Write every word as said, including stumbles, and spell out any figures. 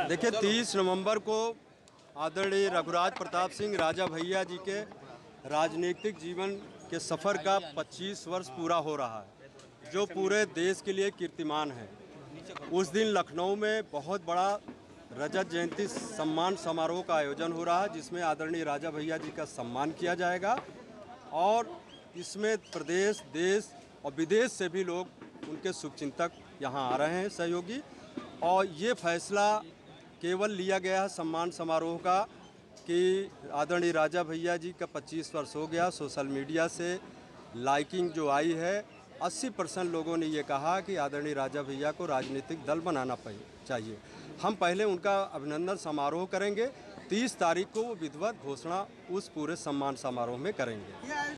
देखिए, तीस नवंबर को आदरणीय रघुराज प्रताप सिंह राजा भैया जी के राजनीतिक जीवन के सफ़र का पच्चीस वर्ष पूरा हो रहा है, जो पूरे देश के लिए कीर्तिमान है। उस दिन लखनऊ में बहुत बड़ा रजत जयंती सम्मान समारोह का आयोजन हो रहा है, जिसमें आदरणीय राजा भैया जी का सम्मान किया जाएगा और इसमें प्रदेश, देश और विदेश से भी लोग उनके शुभचिंतक यहाँ आ रहे हैं, सहयोगी। और ये फैसला केवल लिया गया है सम्मान समारोह का कि आदरणीय राजा भैया जी का पच्चीस वर्ष हो गया। सोशल मीडिया से लाइकिंग जो आई है, अस्सी परसेंट लोगों ने ये कहा कि आदरणीय राजा भैया को राजनीतिक दल बनाना चाहिए। हम पहले उनका अभिनंदन समारोह करेंगे, तीस तारीख को वो विधिवत घोषणा उस पूरे सम्मान समारोह में करेंगे।